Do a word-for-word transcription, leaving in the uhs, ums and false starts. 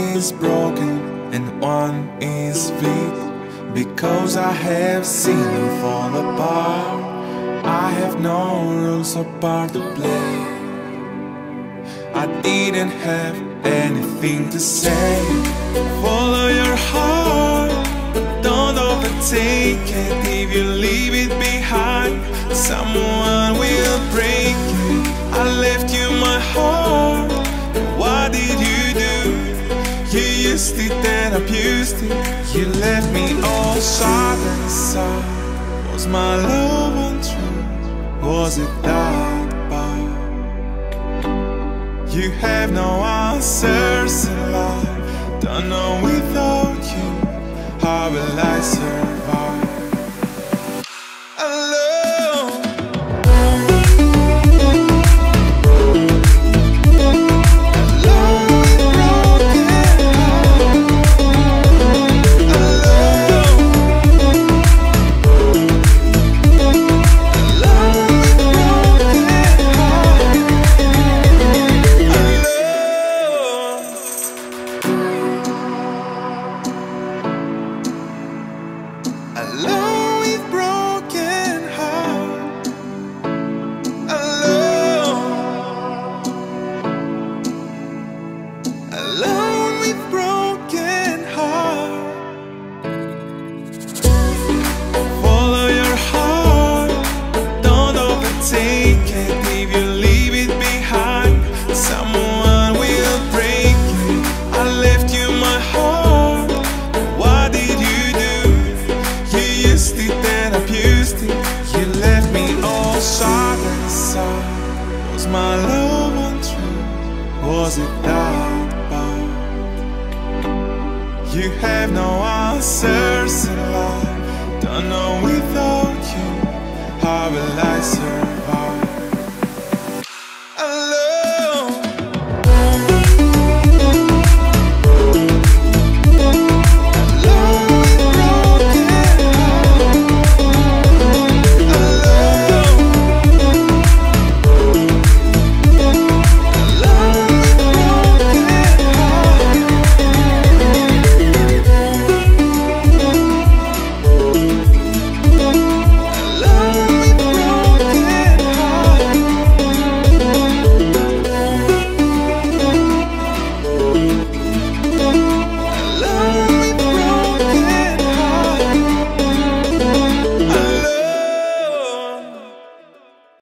is broken and one is weak, because I have seen them fall apart. I have no rules or part to play. I didn't have anything to say. Follow your heart, but don't overtake it. If you leave it behind, someone will break it. I left you my heart, what did you do? You used it and abused it. You left me all sharp and soft. Was my love untrue? Was it that bad? You have no answers in life. Don't know without you, how will I survive? Alone. Alone with broken heart. Alone. Alone with broken heart. Follow your heart, don't overtake it. If you leave it behind, someone will break it. I left you my heart, what did you do? You used it and abused it. You left me all sharp and soft. Was my love untrue? Was it that bad? You have no answers in life. Don't know without you, how will I survive?